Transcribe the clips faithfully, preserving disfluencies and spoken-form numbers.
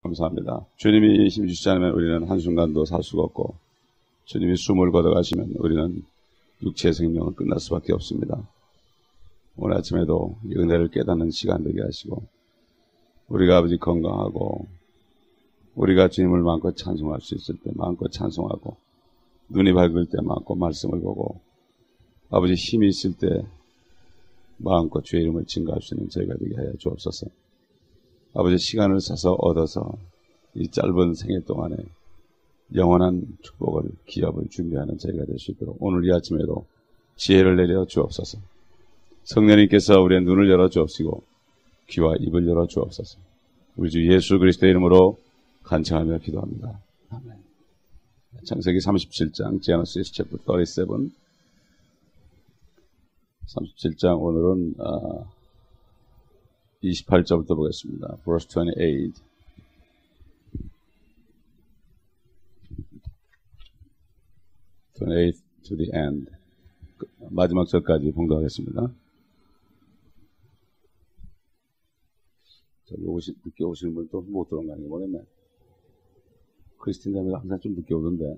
감사합니다. 주님이 힘주시지 않으면 우리는 한순간도 살 수가 없고, 주님이 숨을 걷어가시면 우리는 육체의 생명은 끝날 수밖에 없습니다. 오늘 아침에도 이 은혜를 깨닫는 시간 되게 하시고, 우리가 아버지 건강하고 우리가 주님을 마음껏 찬송할 수 있을 때 마음껏 찬송하고, 눈이 밝을 때 마음껏 말씀을 보고, 아버지 힘이 있을 때 마음껏 주의 이름을 증거할 수 있는 저희가 되게 하여 주옵소서. 아버지 시간을 사서 얻어서 이 짧은 생애 동안에 영원한 축복을, 기업을 준비하는 저희가 될 수 있도록 오늘 이 아침에도 지혜를 내려 주옵소서. 성령님께서 우리의 눈을 열어 주옵시고 귀와 입을 열어 주옵소서. 우리 주 예수 그리스도의 이름으로 간청하며 기도합니다. 아멘. 창세기 삼십칠 장, Genesis chapter thirty-seven. 삼십칠 장 오늘은 아, 이십팔 절부터 보겠습니다. verse twenty-eight. twenty-eight to the end. 마지막 절까지 봉독하겠습니다. 저기 오시, 늦게 오시는 분 또 못 들어온 거 아니에요? 모르겠네. 크리스틴 자매가 항상 좀 늦게 오던데.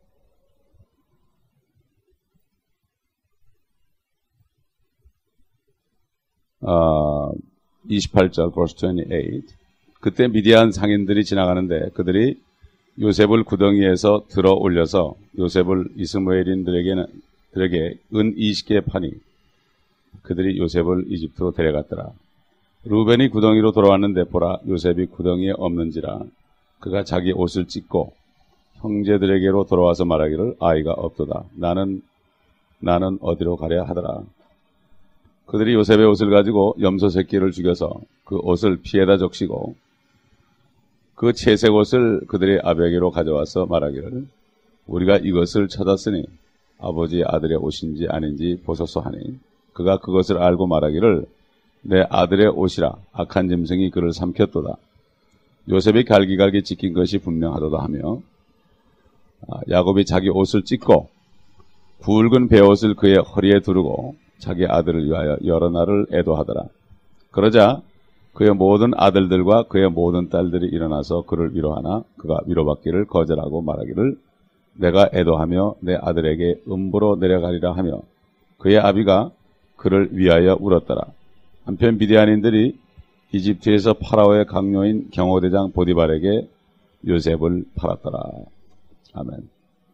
아, 이십팔 절, verse twenty-eight. 그때 미디안 상인들이 지나가는데 그들이 요셉을 구덩이에서 들어 올려서 요셉을 이스마엘인들에게는 들에게 은 이십 개 파니 그들이 요셉을 이집트로 데려갔더라. 루벤이 구덩이로 돌아왔는데 보라, 요셉이 구덩이에 없는지라. 그가 자기 옷을 찢고 형제들에게로 돌아와서 말하기를 아이가 없도다. 나는 나는 어디로 가랴 하더라. 그들이 요셉의 옷을 가지고 염소 새끼를 죽여서 그 옷을 피에다 적시고 그 채색 옷을 그들의 아버지로 가져와서 말하기를 우리가 이것을 찾았으니 아버지의 아들의 옷인지 아닌지 보소서 하니 그가 그것을 알고 말하기를 내 아들의 옷이라. 악한 짐승이 그를 삼켰도다. 요셉이 갈기갈기 찢긴 것이 분명하도다 하며 야곱이 자기 옷을 찢고 굵은 베옷을 그의 허리에 두르고 자기 아들을 위하여 여러 날을 애도하더라. 그러자 그의 모든 아들들과 그의 모든 딸들이 일어나서 그를 위로하나 그가 위로받기를 거절하고 말하기를 내가 애도하며 내 아들에게 음부로 내려가리라 하며 그의 아비가 그를 위하여 울었더라. 한편 미디안인들이 이집트에서 파라오의 강요인 경호대장 보디발에게 요셉을 팔았더라. 아멘.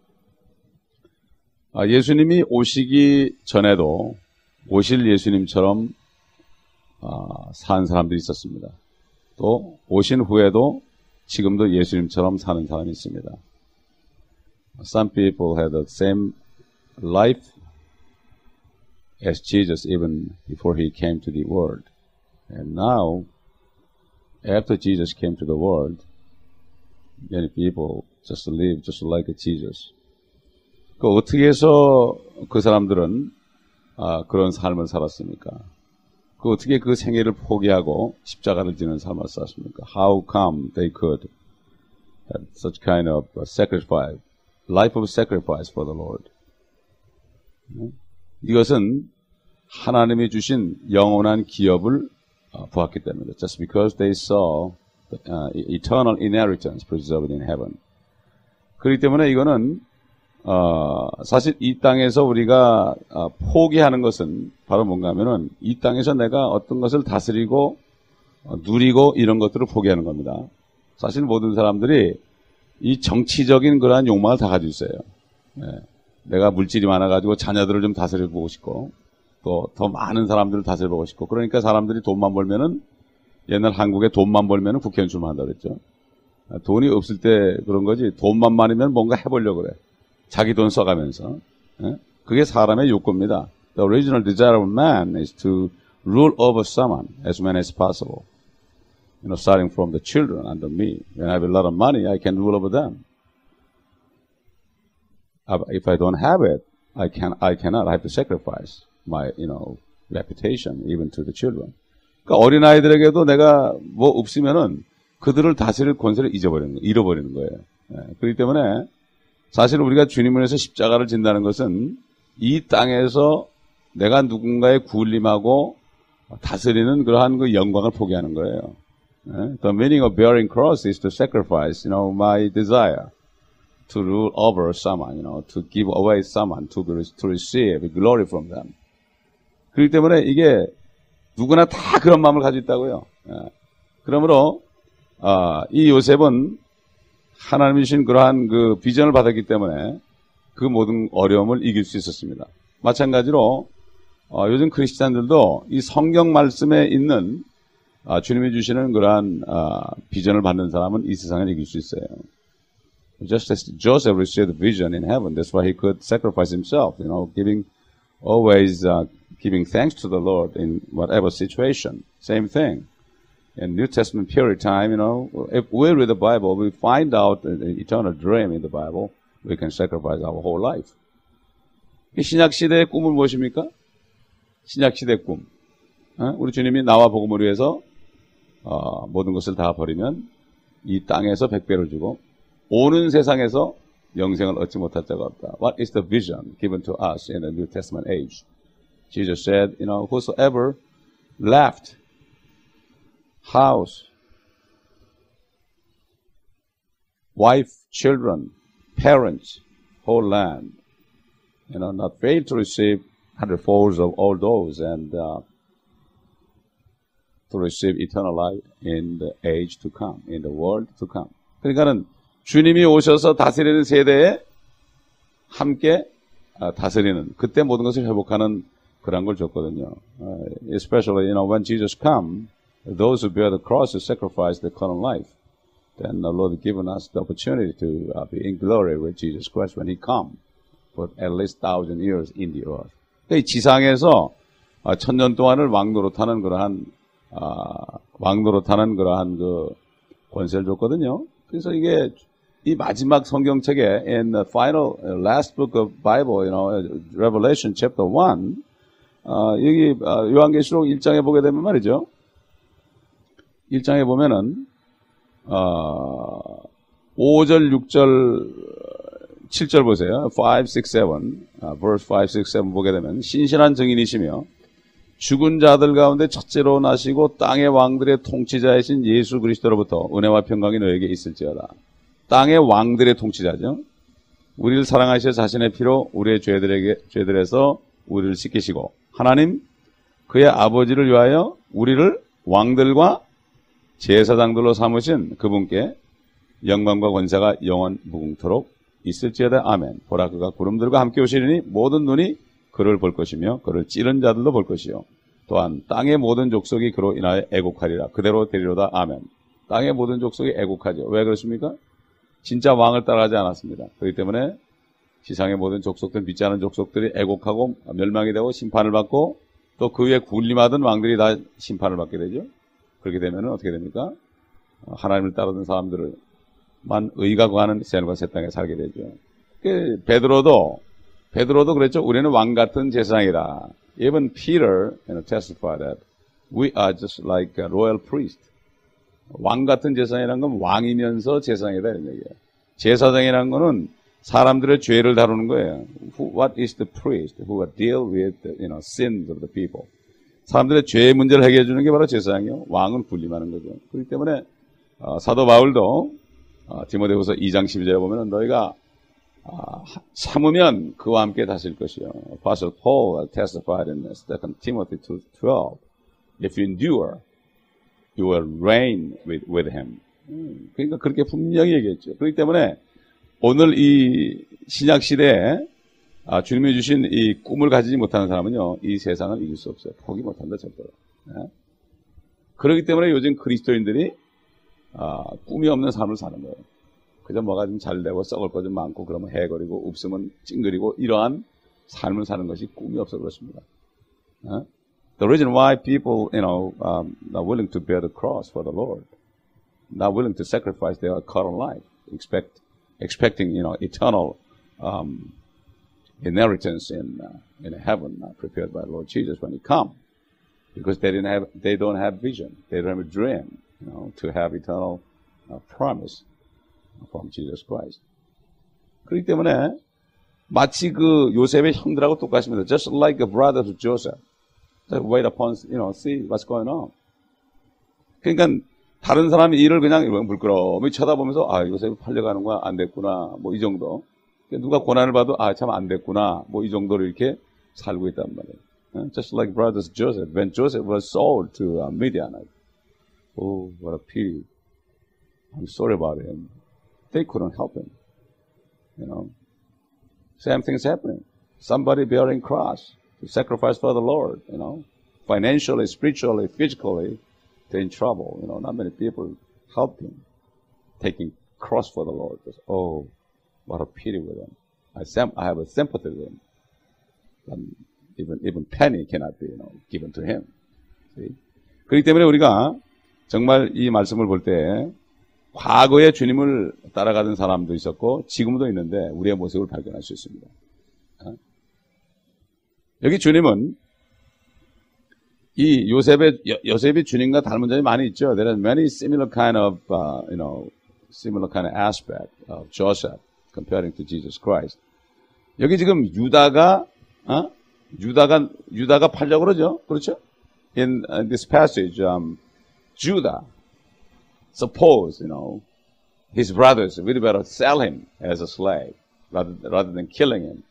아, 예수님이 오시기 전에도 오실 예수님처럼 아, 산 사람들이 있었습니다. 또 오신 후에도 지금도 예수님처럼 사는 사람이 있습니다. Some people had the same life as Jesus even before he came to the world. And now, after Jesus came to the world, many people just live just like Jesus. 그 어떻게 해서 그 사람들은 아, 그런 삶을 살았습니까? 그 어떻게 그 생애를 포기하고 십자가를 지는 삶을 살았습니까? How come they could have such kind of sacrifice, life of sacrifice for the Lord? 이것은 하나님이 주신 영원한 기업을 보았기 때문에. Just because they saw the, uh, eternal inheritance preserved in heaven. 그렇기 때문에 이거는 어, 사실 이 땅에서 우리가 어, 포기하는 것은 바로 뭔가 하면은 이 땅에서 내가 어떤 것을 다스리고 어, 누리고 이런 것들을 포기하는 겁니다. 사실 모든 사람들이 이 정치적인 그러한 욕망을 다 가지고 있어요. 예. 내가 물질이 많아가지고 자녀들을 좀 다스려보고 싶고 또 더 많은 사람들을 다스려보고 싶고 그러니까 사람들이 돈만 벌면은 옛날 한국에 돈만 벌면은 국회의원 출마한다 그랬죠. 돈이 없을 때 그런 거지 돈만 많으면 뭔가 해보려고 그래. 자기 돈 써가면서. 예? 그게 사람의 욕구입니다. The original desire of man is to rule over someone as many as possible. You know, starting from the children under me. When I have a lot of money, I can rule over them. If I don't have it, I can I cannot. I have to sacrifice my, you know, reputation even to the children. 그러니까 어린 아이들에게도 내가 뭐 없으면은 그들을 다스릴 권세를 잊어버리는 거, 잃어버리는 거예요. 예, 그렇기 때문에 사실 우리가 주님을 위해서 십자가를 진다는 것은 이 땅에서 내가 누군가의 굴림하고 다스리는 그러한 그 영광을 포기하는 거예요. Eh? The meaning of bearing cross is to sacrifice, you know, my desire to rule over someone, you know, to give away someone, to, to receive glory from them. 그렇기 때문에 이게 누구나 다 그런 마음을 가지고 있다고요. 예. 그러므로 아, 이 요셉은 하나님이 주신 그러한 그 비전을 받았기 때문에 그 모든 어려움을 이길 수 있었습니다. 마찬가지로 어, 요즘 크리스찬들도 이 성경 말씀에 있는 아, 주님이 주시는 그러한 아, 비전을 받는 사람은 이 세상을 이길 수 있어요. Just as Joseph received the vision in heaven, that's why he could sacrifice himself, you know, giving always uh, giving thanks to the Lord in whatever situation. Same thing. In New Testament period time, you know, if we read the Bible, we find out an eternal dream in the Bible, we can sacrifice our whole life. 신약 시대의 꿈은 무엇입니까? 신약 시대의 꿈. 어? 우리 주님이 나와 복음을 위해서 어, 모든 것을 다 버리면 이 땅에서 백배를 주고 오는 세상에서 영생을 얻지 못할 자가 없다. What is the vision given to us in the New Testament age? Jesus said, you know, whosoever left house, wife, children, parents, whole land, you know, not fail to receive hundredfolds of all those and uh, to receive eternal life in the age to come, in the world to come. 그러니까는 주님이 오셔서 다스리는 세대에 함께 다스리는 그때 모든 것을 회복하는 그런 걸 줬거든요. Uh, especially, you know, when Jesus come, those who bear the cross to sacrifice the current life, then the Lord has given us the opportunity to uh, be in glory with Jesus Christ when He come for at least thousand years in the earth. 이 지상에서 천년 동안을 왕노릇하는 그러한 아, 왕노릇하는 그러한 그 권세를 줬거든요. 그래서 이게 이 마지막 성경책에 in the final last book of Bible, you know, Revelation chapter one, 어, 여기 어, 요한계시록 일 장에 보게 되면 말이죠. 일 장에 보면은 어, 오 절, 육 절, 칠 절 보세요. five, six, seven, uh, verse five, six, seven 보게 되면 신실한 증인이시며 죽은 자들 가운데 첫째로 나시고 땅의 왕들의 통치자이신 예수 그리스도로부터 은혜와 평강이 너에게 있을지어다. 땅의 왕들의 통치자죠. 우리를 사랑하셔 자신의 피로 우리의 죄들에게 죄들에서 우리를 씻기시고 하나님 그의 아버지를 위하여 우리를 왕들과 제사장들로 삼으신 그분께 영광과 권세가 영원 무궁토록 있을지어다. 아멘. 보라 그가 구름들과 함께 오시리니 모든 눈이 그를 볼 것이며 그를 찌른 자들도 볼 것이요 또한 땅의 모든 족속이 그로 인하여 애곡하리라. 그대로 되리로다. 아멘. 땅의 모든 족속이 애곡하죠. 왜 그렇습니까? 진짜 왕을 따라가지 않았습니다. 그렇기 때문에 지상의 모든 족속들, 믿지 않은 족속들이 애곡하고 멸망이 되고 심판을 받고 또 그 위에 군림하던 왕들이 다 심판을 받게 되죠. 그렇게 되면 어떻게 됩니까? 하나님을 따르던 사람들만 의가 구하는 새하늘과 새 땅에 살게 되죠. 베드로도 베드로도 그랬죠. 우리는 왕 같은 제사장이다. Even Peter you know, testified that we are just like a royal priest. 왕 같은 제사장이라는 건 왕이면서 제사장이다 이런 얘기예요. 제사장이라는 거는 사람들의 죄를 다루는 거예요. Who, what is the priest who will deal with the, you know, sins of the people? 사람들의 죄의 문제를 해결해 주는 게 바로 제사장이요. 왕은 군림하는 거죠. 그렇기 때문에 어, 사도 바울도 어, 디모데후서 이 장 십이 절에 보면 너희가 아, 참으면 그와 함께 다스릴 것이요. Apostle Paul testified in Second Timothy two twelve. If you endure, you will reign with, with him. 음, 그러니까 그렇게 분명히 얘기했죠. 그렇기 때문에 오늘 이 신약 시대에 아, 주님이 주신 이 꿈을 가지지 못하는 사람은요, 이 세상을 이길 수 없어요. 포기 못한다, 절대로. 네? 그렇기 때문에 요즘 그리스도인들이 아, 꿈이 없는 삶을 사는 거예요. 그저 뭐가 좀 잘 되고 썩을 거 좀 많고 그러면 해거리고 없으면 찡그리고 이러한 삶을 사는 것이 꿈이 없어 그렇습니다. 어? The reason why people, you know, um, are willing to bear the cross for the Lord, not willing to sacrifice their current life, expect, expecting, you know, eternal um, inheritance in uh, in heaven uh, prepared by the Lord Jesus when He comes, because they didn't have, they don't have vision, they don't have a dream, you know, to have eternal uh, promise from Jesus Christ. 그렇기 때문에 마치 그 요셉의 형들하고 똑같습니다. Just like a brother to Joseph. Just wait upon, you know, see what's going on. 그러니까 다른 사람이 이를 그냥 물끄러미 쳐다보면서 아, 요셉이 팔려가는 거야, 안 됐구나, 뭐 이 정도. 누가 고난을 봐도 아, 참 안 됐구나, 뭐 이 정도로 이렇게 살고 있단 말이에요. Just like brothers Joseph, when Joseph was sold to Midian. Oh, what a pity. I'm sorry about him. They couldn't help him. You know, same thing's happening. Somebody bearing cross to sacrifice for the Lord, you know, financially, spiritually, physically, they're in trouble. You know, not many people help him taking cross for the Lord. Just, oh, what a pity with them. I, sem- I have a sympathy with him. And even even penny cannot be, you know, given to him. See? 그렇기 때문에 우리가 정말 이 말씀을 볼 때 과거에 주님을 따라가던 사람도 있었고 지금도 있는데 우리의 모습을 발견할 수 있습니다. 여기 주님은 이 요셉의 요셉이 주님과 닮은 점이 많이 있죠. There are many similar kind of, uh, you know, similar kind of aspect of Joseph comparing to Jesus Christ. 여기 지금 유다가 어? 유다가 유다가 팔려고 그러죠. 그렇죠? In, in this passage, um, Judah, suppose, you know, his brothers would better sell him as a slave rather, rather than killing him.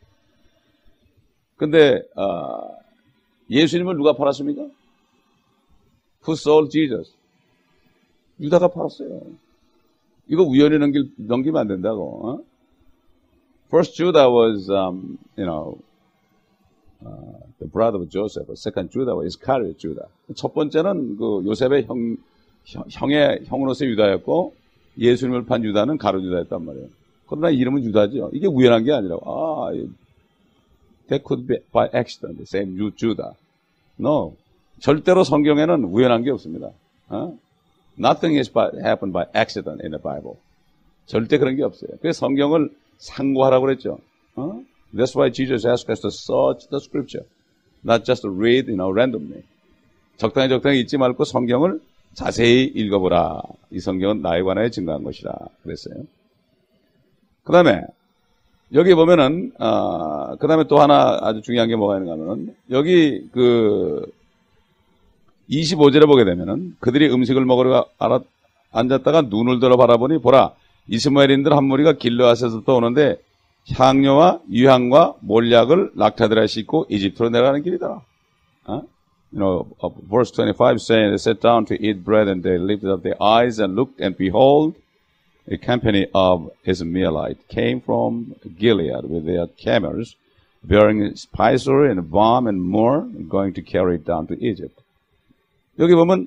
근데, 어, 예수님을 누가 팔았습니까? Who sold Jesus? 유다가 팔았어요. 이거 우연히 넘길, 넘기면 안 된다고, 어? First Judah was, um, you know, uh, the brother of Joseph. Second Judah was Iscariot Judah. 첫 번째는 그 요셉의 형, 형, 형의 형으로서의 유다였고, 예수님을 판 유다는 가룟 유다였단 말이에요. 그러나 이름은 유다죠. 이게 우연한 게 아니라고. 아, that could be by accident, the same Judah. No. 절대로 성경에는 우연한 게 없습니다. 어? Nothing is by, happened by accident in the Bible. 절대 그런 게 없어요. 그래서 성경을 상고하라고 그랬죠. 어? That's why Jesus asked us to search the scripture. Not just to read, you know, randomly. 적당히 적당히 읽지 말고 성경을 자세히 읽어보라. 이 성경은 나에 관하여 증거한 것이다. 그랬어요. 그 다음에 여기 보면은 어, 그 다음에 또 하나 아주 중요한 게 뭐가 있는가 하면은 여기 그 이십오 절에 보게 되면은 그들이 음식을 먹으러 알아, 앉았다가 눈을 들어 바라보니 보라 이스마엘인들 한 무리가 길르앗에서부터 오는데 향료와 유향과 몰약을 낙타들에 싣고 이집트로 내려가는 길이더라. 어? You know, verse twenty-five saying they sat down to eat bread and they lifted up their eyes and looked and behold a company of Ishmaelites came from Gilead with their camels bearing spicery and balm and myrrh and going to carry it down to Egypt. 여기 보면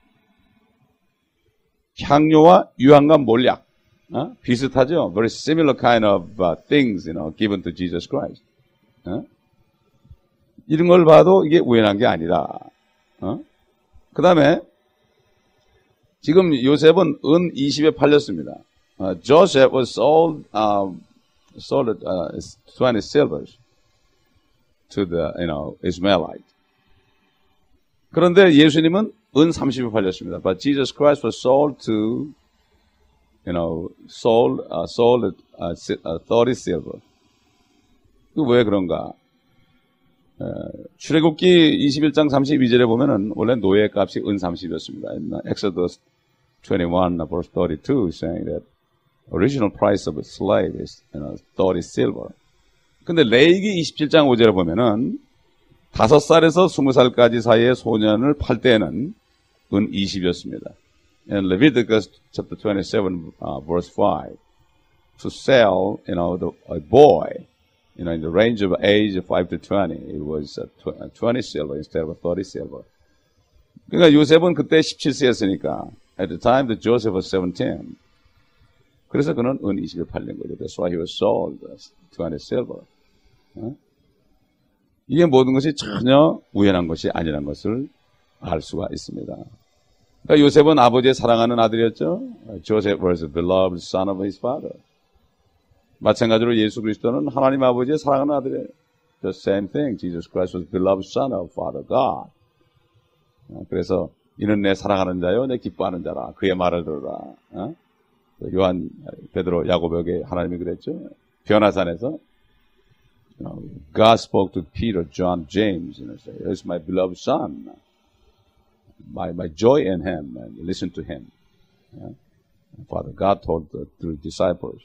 향료와 유향과 몰약 어? 비슷하죠? Very similar kind of uh, things, you know, given to Jesus Christ. 어? 이런 걸 봐도 이게 우연한 게 아니다. 어? 그 다음에 지금 요셉은 은 이십에 팔렸습니다. Uh, Joseph was sold, um, sold at uh, twenty silvers to the, you know, Ishmaelite. 그런데 예수님은 은 삼십에 팔렸습니다. But Jesus Christ was sold to, you know, sold, uh, sold at uh, thirty silver. 왜 그런가? Uh, 출애굽기 이십일 장 삼십이 절에 보면은 원래 노예 값이 은 삼십이었습니다. Exodus twenty-one verse thirty-two is saying that original price of a slave is, you know, thirty silver. 근데 레위기 이십칠 장 오 절에 보면은 다섯 살에서 스무 살까지 사이의 소년을 팔 때는 은 이십이었습니다. And Leviticus chapter twenty-seven uh, verse five to sell, you know, the, a boy, you know, in the range of age of five to twenty, it was uh, twenty silver instead of thirty silver. 그러니까 요셉은 그때 십칠 세였으니까 at the time that Joseph was seventeen. 그래서 그는 은 이십에 팔린 거죠. That's why he was sold twenty silver. 어? 이게 모든 것이 전혀 우연한 것이 아니라는 것을 알 수가 있습니다. 그러니까 요셉은 아버지의 사랑하는 아들이었죠. Joseph was the beloved son of his father. 마찬가지로 예수 그리스도는 하나님 아버지의 사랑하는 아들이에요. The same thing. Jesus Christ was the beloved son of Father God. 그래서 이는 내 사랑하는 자요, 내 기뻐하는 자라. 그의 말을 들으라. 어? 요한, 베드로, 야고보에게 하나님이 그랬죠. 변화산에서 you know, God spoke to Peter, John, James, and say, "This is my beloved son, my my joy in him, and listen to him." Father God told the three disciples.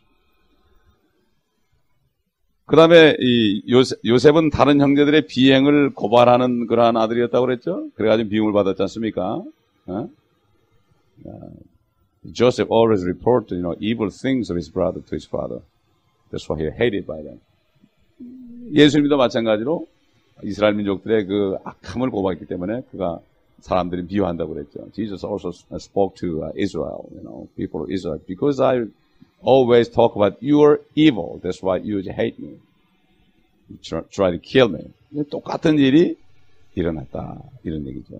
그 다음에 이 요셉, 요셉은 다른 형제들의 비행을 고발하는 그러한 아들이었다고 그랬죠? 그래가지고 비용을 받았지 않습니까? 어? Joseph always reported, you know, evil things of his brother to his father. That's why he hated by them. 예수님도 마찬가지로 이스라엘 민족들의 그 악함을 고발했기 때문에 그가 사람들이 비유한다고 그랬죠. Jesus also spoke to Israel, you know, people of Israel, because I always talk about your evil. That's why you hate me. You try, try to kill me. 똑같은 일이 일어났다. 이런 얘기죠.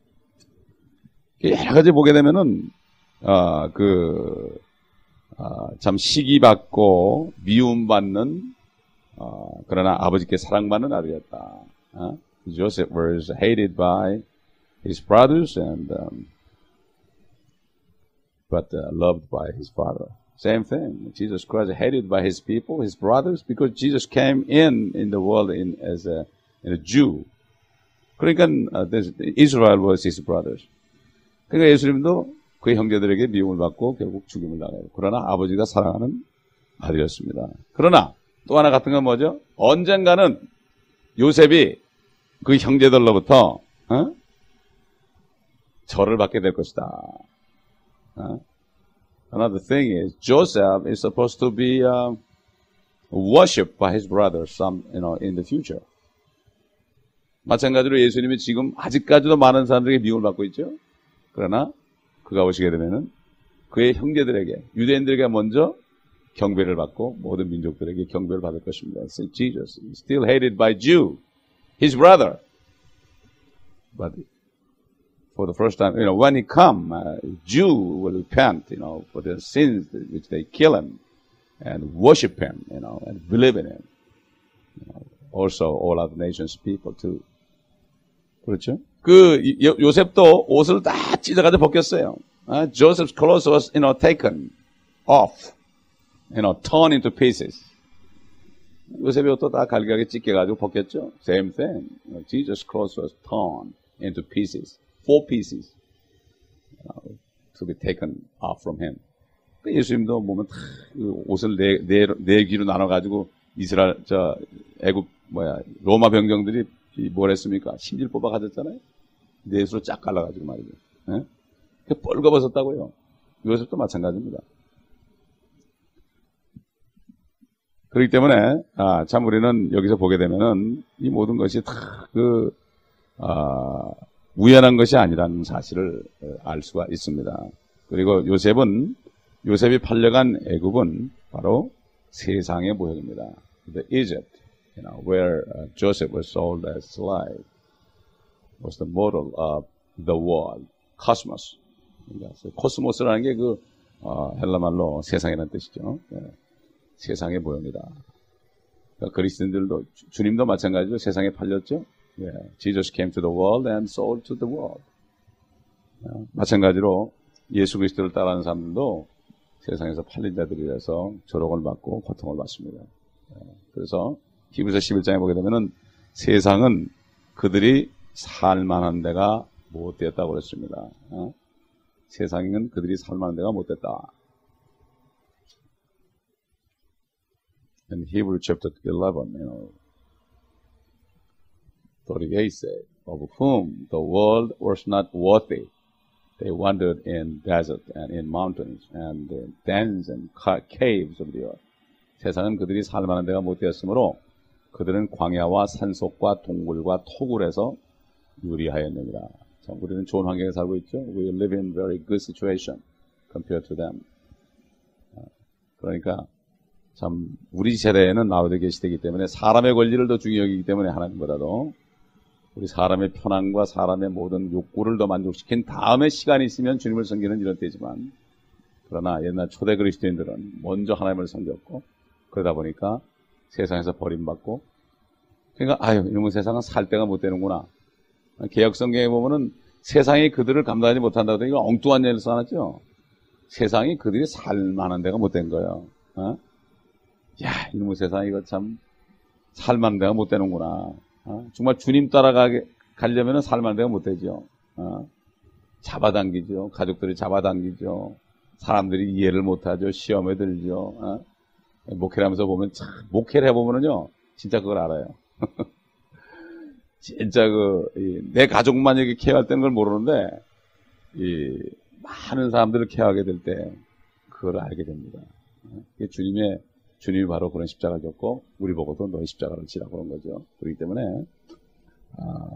여러 가지 보게 되면은, 어, 그, 어, 참 시기받고 미움받는, 어, 그러나 아버지께 사랑받는 아들이었다. 어? Joseph was hated by his brothers and, um, but uh, loved by his father. Same thing. Jesus Christ hated by his people, his brothers, because Jesus came in in the world in as a, in a Jew. 그러니까 uh, Israel was his brothers. 그러니까 예수님도 그의 형제들에게 미움을 받고 결국 죽임을 당해요. 그러나 아버지가 사랑하는 아들이었습니다. 그러나 또 하나 같은 건 뭐죠? 언젠가는 요셉이 그 형제들로부터 어? 절을 받게 될 것이다. 어? Another thing is Joseph is supposed to be uh, worshipped by his brothers some, you know, in the future. 마찬가지로 예수님이 지금 아직까지도 많은 사람들에게 미움을 받고 있죠. 그러나 그가 오시게 되면은 그의 형제들에게, 유대인들에게 먼저 경배를 받고 모든 민족들에게 경배를 받을 것입니다. So Jesus is still hated by Jew, his brother. But for the first time, you know, when he come, uh, Jew will repent, you know, for their sins which they kill him and worship him, you know, and believe in him. You know, also all other nations people too. 그렇죠? 그 요, 요셉도 옷을 다 찢어가지고 벗겼어요. Uh, Joseph's clothes was, you know, taken off, you know, torn into pieces. 요셉의 옷도 다 갈기하게 찢겨가지고 벗겼죠. Same thing. You know, Jesus' clothes was torn into pieces, four pieces, you know, to be taken off from him. 예수님도 보면 옷을 네, 네, 네 귀로 나눠가지고 이스라엘, 저, 애국, 뭐야, 로마 병정들이 뭘 했습니까? 심지를 뽑아 가졌잖아요? 넷으로 쫙 갈라가지고 말이죠. 예? 뻘거벗었다고요. 요셉도 마찬가지입니다. 그렇기 때문에, 아, 참 우리는 여기서 보게 되면은 이 모든 것이 다 그, 아, 우연한 것이 아니라는 사실을 알 수가 있습니다. 그리고 요셉은, 요셉이 팔려간 애굽은 바로 세상의 모형입니다. The Egypt, you know, where uh, Joseph was sold as slave, was the model of the world, cosmos. 코스모스라는 게 그 어, 헬라말로 세상이라는 뜻이죠. 네. 세상의 모형이다. 그러니까 그리스도인들도 주, 주님도 마찬가지로 세상에 팔렸죠. 네. Jesus came to the world and sold to the world. 네. 마찬가지로 예수 그리스도를 따르는 사람들도 세상에서 팔린 자들이라서 조롱을 받고 고통을 받습니다. 네. 그래서 히브리서 십일 장에 보게 되면은 세상은 그들이 살만한 데가 못 되었다고 그랬습니다. 어? 세상은 그들이 살만한 데가 못 됐다. In Hebrew chapter eleven, you know, thirty-eight says, of whom the world was not worthy. They wandered in desert and in mountains and in dens and caves of the earth. 세상은 그들이 살만한 데가 못 되었으므로 그들은 광야와 산속과 동굴과 토굴에서 유리하였느니라. 참, 우리는 좋은 환경에 살고 있죠. We live in very good situation compared to them. 그러니까 참 우리 세대에는 나오되 계시되기 때문에 사람의 권리를 더 중요히 여기기 때문에 하나님보다도 우리 사람의 편안과 사람의 모든 욕구를 더 만족시킨 다음에 시간이 있으면 주님을 섬기는 이런 때지만, 그러나 옛날 초대 그리스도인들은 먼저 하나님을 섬겼고 그러다 보니까 세상에서 버림받고, 그러니까 아유, 이놈의 세상은 살 데가 못 되는구나. 개역 성경에 보면은 세상이 그들을 감당하지 못한다고 하니까 엉뚱한 예를 써놨죠. 세상이 그들이 살만한 데가 못 된 거예요. 어? 야, 이놈의 세상 이거 참 살만한 데가 못 되는구나. 어? 정말 주님 따라가게 가려면은 살만한 데가 못 되죠. 어? 잡아당기죠. 가족들이 잡아당기죠. 사람들이 이해를 못하죠. 시험에 들죠. 어? 목회를 하면서 보면 참 목회를 해보면은요 진짜 그걸 알아요. 진짜 그 내 가족만 이렇게 케어할 때는 걸 모르는데 이 많은 사람들을 케어하게 될 때 그걸 알게 됩니다. 어? 주님의 주님이 바로 그런 십자가를 졌고 우리 보고도 너희 십자가를 지라고 그런 거죠. 그렇기 때문에 아,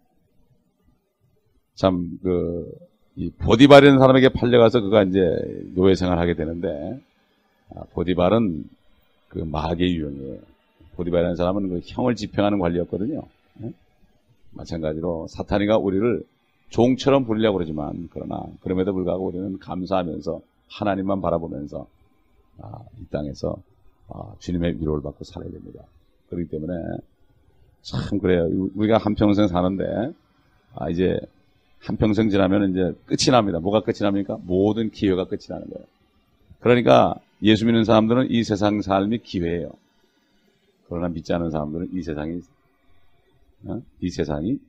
참 그 이 보디발이라는 사람에게 팔려가서 그가 이제 노예 생활하게 되는데 아, 보디발은 그 마귀의 유형이에요. 보디발이라는 사람은 그 형을 집행하는 관리였거든요. 네? 마찬가지로 사탄이가 우리를 종처럼 부리려고 그러지만 그러나 그럼에도 불구하고 우리는 감사하면서 하나님만 바라보면서 아, 이 땅에서 아, 주님의 위로를 받고 살아야 됩니다. 그렇기 때문에 참 그래요. 우리가 한평생 사는데 아, 이제 한평생 지나면 이제 끝이 납니다. 뭐가 끝이 납니까? 모든 기회가 끝이 나는 거예요. 그러니까 예수 믿는 사람들은 이 세상 삶이 기회예요. 그러나 믿지 않는 사람들은 이 세상이 어? 이 세상이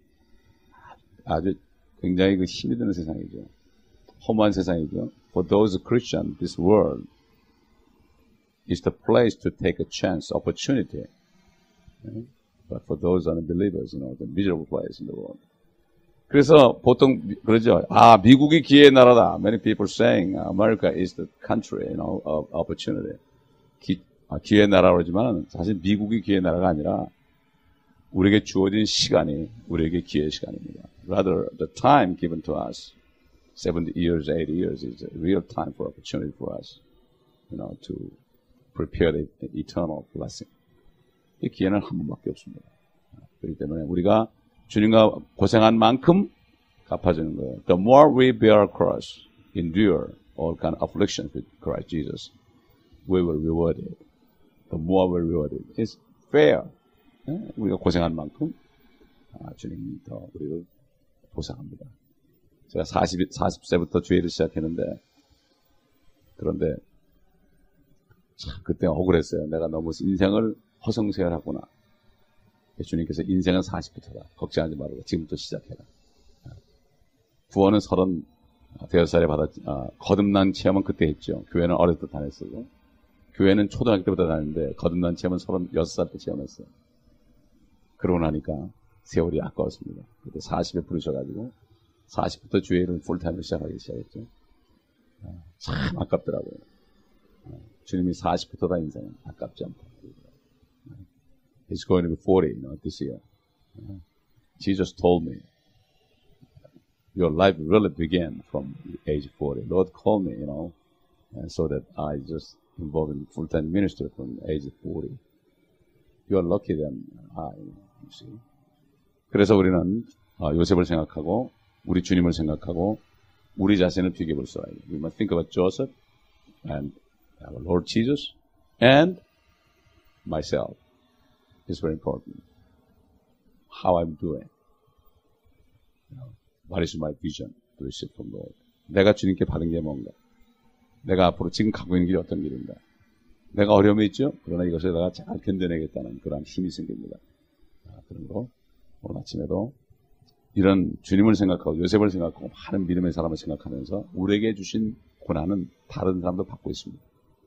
아주 굉장히 그 힘이 드는 세상이죠. 허무한 세상이죠. For those Christians, this world is the place to take a chance, opportunity. But for those unbelievers, you know, the miserable place in the world. 그래서 보통 그러죠. 아, 미국이 기회의 나라다. Many people saying America is the country, you know, of opportunity. 기, 아, 기회의 나라라고 그러지만 사실 미국이 기회의 나라가 아니라 우리에게 주어진 시간이 우리에게 기회의 시간입니다. Rather, the time given to us, seventy years, eighty years, is a real time for opportunity for us, you know, to prepare the eternal blessing. 이 기회는 한 번밖에 없습니다. 그렇기 때문에 우리가 주님과 고생한 만큼 갚아주는 거예요. The more we bear our cross, endure all kind of afflictions with Christ Jesus, we will reward it. The more we reward it. It's fair. 네? 우리가 고생한 만큼 아, 주님이 더 우리를 보상합니다. 제가 사십, 사십 세부터 주일을 시작했는데 그런데 참 그때 억울했어요. 내가 너무 인생을 허송세월하구나. 주님께서 인생은 사십부터다. 걱정하지 말고 지금부터 시작해라. 구원은 서른 대여섯 살에 받았지. 아, 거듭난 체험은 그때 했죠. 교회는 어렸을 때 다녔어요. 교회는 초등학교 때부터 다녔는데 거듭난 체험은 서른여섯 살 때 체험했어요. 그러고 나니까 세월이 아까웠습니다. 그때 사십에 부르셔가지고 사십부터 주일을 풀타임으로 시작하기 시작했죠. 아, 참 아깝더라고요. 아, 주님이 사십부터다 인생은 아깝지 않다. He's going to be forty, you know, this year. Uh, Jesus told me, your life really began from age forty. Lord called me, you know, and so that I just involved in full-time ministry from age forty. You are lucky than I, you see. 그래서 우리는 어, 요셉을 생각하고 우리 주님을 생각하고 우리 자신을 비교해 볼 수 있어요. We must think about Joseph and our Lord Jesus and myself. It's very important. How I'm doing. You know, what is my vision to receive from Lord? 내가 주님께 받은 게 뭔가? 내가 앞으로 지금 가고 있는 길이 어떤 길인가? 내가 어려움이 있죠? 그러나 이것을 내가 잘 견뎌내겠다는 그런 힘이 생깁니다. 아, 그런 거 오늘 아침에도 이런 주님을 생각하고 요셉을 생각하고 많은 믿음의 사람을 생각하면서 우리에게 주신 고난은 다른 사람도 받고 있습니다.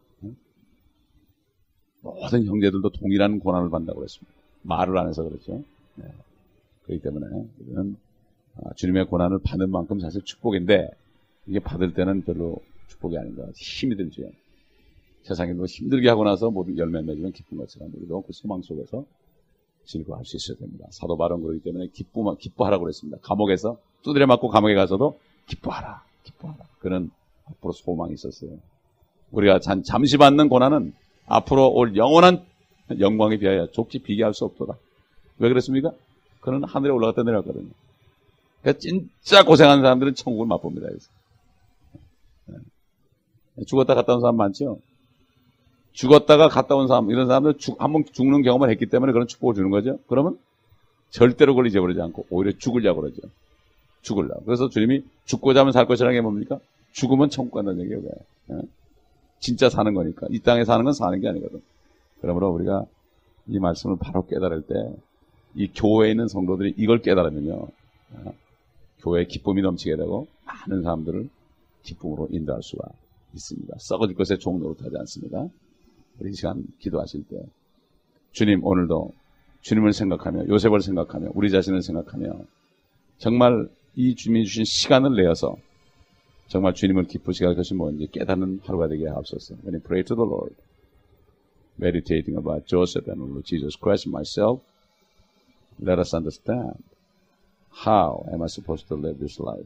모든 형제들도 동일한 고난을 받는다고 그랬습니다. 말을 안 해서 그렇죠. 네. 그렇기 때문에 우리는 주님의 고난을 받는 만큼 사실 축복인데 이게 받을 때는 별로 축복이 아닌가. 힘이 들죠. 세상에 뭐 힘들게 하고 나서 모든 열매 맺으면 기쁜 것처럼 우리도 그 소망 속에서 즐거워할 수 있어야 됩니다. 사도 바울은 그렇기 때문에 기쁘, 기뻐하라고 그랬습니다. 감옥에서 두드려 맞고 감옥에 가서도 기뻐하라, 기뻐하라. 그런 앞으로 소망이 있었어요. 우리가 잠, 잠시 받는 고난은 앞으로 올 영원한 영광에 비하여 좁지 비교할 수 없도다. 왜 그랬습니까? 그는 하늘에 올라갔다 내려갔거든요. 그러니까 진짜 고생하는 사람들은 천국을 맛봅니다. 네. 죽었다 갔다 온 사람 많죠? 죽었다가 갔다 온 사람, 이런 사람들 한 번 죽는 경험을 했기 때문에 그런 축복을 주는 거죠. 그러면 절대로 그걸 잊어버리지 않고 오히려 죽으려고 그러죠. 죽으려고. 그래서 주님이 죽고자 하면 살 것이라는 게 뭡니까? 죽으면 천국 간다는 얘기예요. 네. 진짜 사는 거니까. 이 땅에 사는 건 사는 게 아니거든. 그러므로 우리가 이 말씀을 바로 깨달을 때 이 교회에 있는 성도들이 이걸 깨달으면요. 교회에 기쁨이 넘치게 되고 많은 사람들을 기쁨으로 인도할 수가 있습니다. 썩어질 것에 종 노릇하지 않습니다. 우리 이 시간 기도하실 때 주님 오늘도 주님을 생각하며 요셉을 생각하며 우리 자신을 생각하며 정말 이 주님이 주신 시간을 내어서 정말 주님을 기쁘시게 할 것이 뭔지 깨닫는 하루가 되게 하옵소서. When I pray to the Lord, meditating about Joseph and Lord Jesus Christ myself, let us understand how am I supposed to live this life?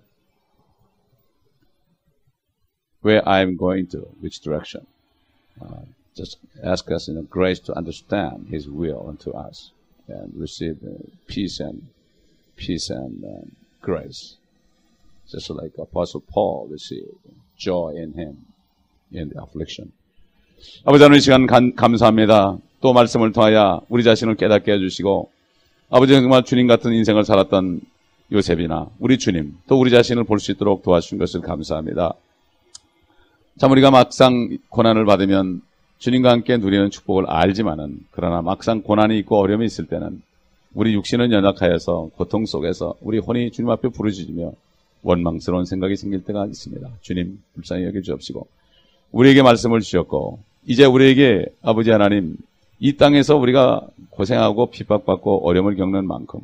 Where I am going to, which direction? Uh, just ask us in you know, grace to understand His will unto us and receive uh, peace and peace and uh, grace. Just like Apostle Paul received joy in him in the affliction. 아버지 하나님 이 시간 감, 감사합니다. 또 말씀을 통하여 우리 자신을 깨닫게 해주시고 아버지 정말 주님 같은 인생을 살았던 요셉이나 우리 주님 또 우리 자신을 볼 수 있도록 도와주신 것을 감사합니다. 참 우리가 막상 고난을 받으면 주님과 함께 누리는 축복을 알지만은 그러나 막상 고난이 있고 어려움이 있을 때는 우리 육신은 연약하여서 고통 속에서 우리 혼이 주님 앞에 부르짖으며 원망스러운 생각이 생길 때가 있습니다. 주님 불쌍히 여겨주옵시고 우리에게 말씀을 주셨고 이제 우리에게 아버지 하나님 이 땅에서 우리가 고생하고 핍박받고 어려움을 겪는 만큼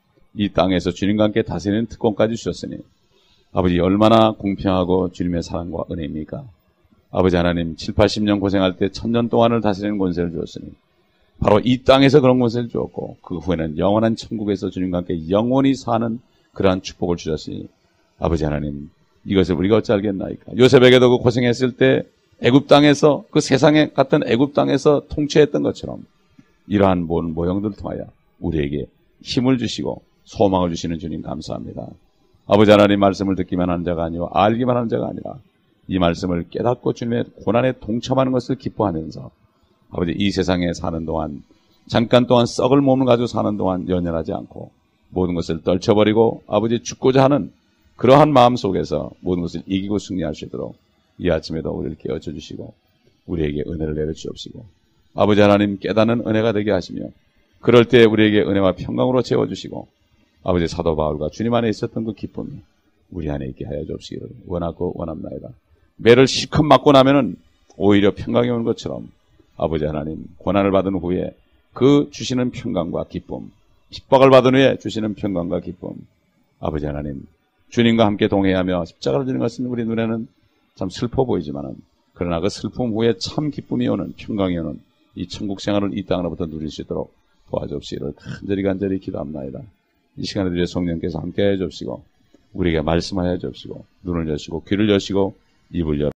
이 땅에서 주님과 함께 다스리는 특권까지 주셨으니 아버지 얼마나 공평하고 주님의 사랑과 은혜입니까? 아버지 하나님 칠, 팔십 년 고생할 때 천년 동안을 다스리는 권세를 주었으니 바로 이 땅에서 그런 권세를 주었고 그 후에는 영원한 천국에서 주님과 함께 영원히 사는 그러한 축복을 주셨으니 아버지 하나님 이것을 우리가 어찌 알겠나이까? 요셉에게도 그 고생했을 때 애굽 땅에서 그 세상에 같은 애굽 땅에서 통치했던 것처럼 이러한 모든 모형들을 통하여 우리에게 힘을 주시고 소망을 주시는 주님 감사합니다. 아버지 하나님 말씀을 듣기만 하는 자가 아니고 알기만 하는 자가 아니라 이 말씀을 깨닫고 주님의 고난에 동참하는 것을 기뻐하면서 아버지 이 세상에 사는 동안 잠깐 동안 썩을 몸을 가지고 사는 동안 연연하지 않고 모든 것을 떨쳐버리고 아버지 죽고자 하는 그러한 마음 속에서 모든 것을 이기고 승리할 수 있도록 이 아침에도 우리를 깨워쳐 주시고 우리에게 은혜를 내려주옵시고 아버지 하나님 깨닫는 은혜가 되게 하시며 그럴 때 우리에게 은혜와 평강으로 채워주시고 아버지 사도 바울과 주님 안에 있었던 그 기쁨이 우리 안에 있게 하여 주옵시기를 원하고 원합나이다. 매를 실컷 맞고 나면은 오히려 평강이 오는 것처럼 아버지 하나님 고난을 받은 후에 그 주시는 평강과 기쁨 핍박을 받은 후에 주시는 평강과 기쁨 아버지 하나님 주님과 함께 동행하며 십자가를 지는 것은 우리 눈에는 참 슬퍼 보이지만은 그러나 그 슬픔 후에 참 기쁨이 오는 평강이 오는 이 천국 생활을 이 땅으로부터 누릴 수 있도록 도와주옵시기를 간절히 간절히 기도합나이다. 이 시간에 우리의 성령께서 함께 해 주옵시고 우리에게 말씀하여 주옵시고 눈을 여시고 귀를 여시고 입을 열어